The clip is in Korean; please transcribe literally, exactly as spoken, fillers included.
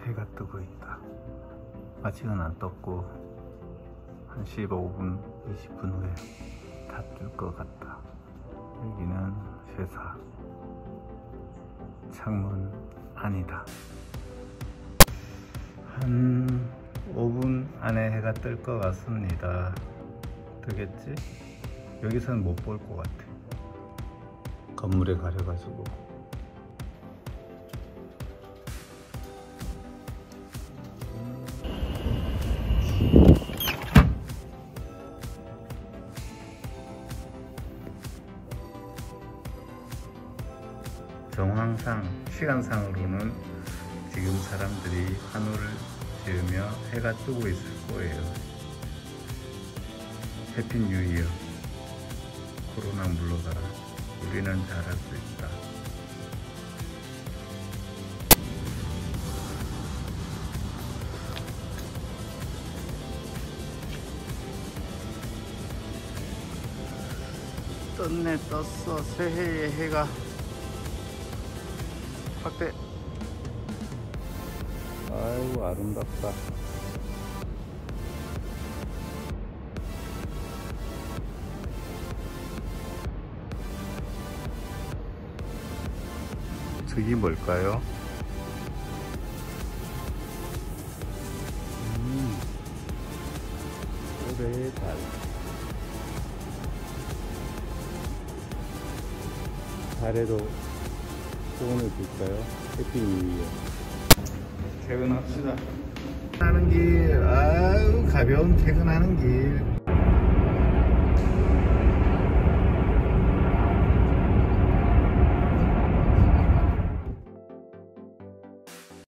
해가 뜨고 있다. 아직은 안 떴고 한 십오 분, 이십 분 후에 다 뜰 것 같다. 여기는 회사, 창문 아니다. 한 오 분 안에 해가 뜰 것 같습니다. 뜨겠지? 여기서는 못 볼 것 같아. 건물에 가려가지고. 정황상, 시간상으로는 지금 사람들이 한우를 지으며 해가 뜨고 있을 거예요. 해피 뉴 이어. 코로나 물러가라. 우리는 잘할 수 있다. 떴네, 떴어. 새해의 해가 확대. 아이고, 아름답다. 저기 뭘까요? 음, 올해의 달. 달에도 소원을 빌까요? 해피 뉴 이어. 퇴근합시다. 퇴근하는 길, 아유, 가벼운 퇴근하는 길.